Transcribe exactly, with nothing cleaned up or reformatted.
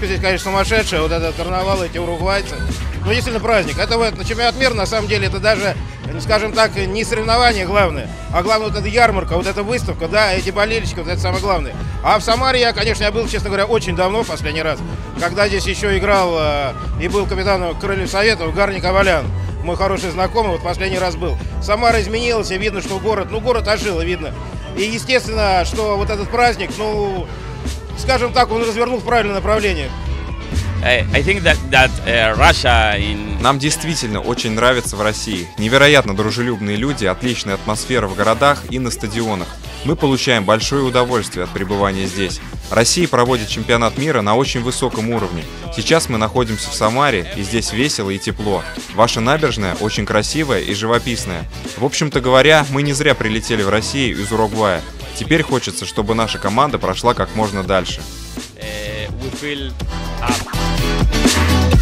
обстановка здесь, конечно, сумасшедшая. Вот этот карнавал, эти уругвайцы. Ну, действительно праздник. Это вот на чемпионат мира, на самом деле, это даже, скажем так, не соревнование главное, а главное вот эта ярмарка, вот эта выставка, да, эти болельщики, вот это самое главное. А в Самаре я, конечно, я был, честно говоря, очень давно, в последний раз, когда здесь еще играл э, и был капитаном Крыльев Советов Гарни Ковалян, мой хороший знакомый, вот последний раз был. Самара изменилась, и видно, что город, ну, город ожил, видно. И, естественно, что вот этот праздник, ну, скажем так, он развернул в правильное направление. I think that, that, uh, Russia in... Нам действительно очень нравится в России. Невероятно дружелюбные люди, отличная атмосфера в городах и на стадионах. Мы получаем большое удовольствие от пребывания здесь. Россия проводит чемпионат мира на очень высоком уровне. Сейчас мы находимся в Самаре, и здесь весело и тепло. Ваша набережная очень красивая и живописная. В общем-то говоря, мы не зря прилетели в Россию из Уругвая. Теперь хочется, чтобы наша команда прошла как можно дальше. Uh, we feel up.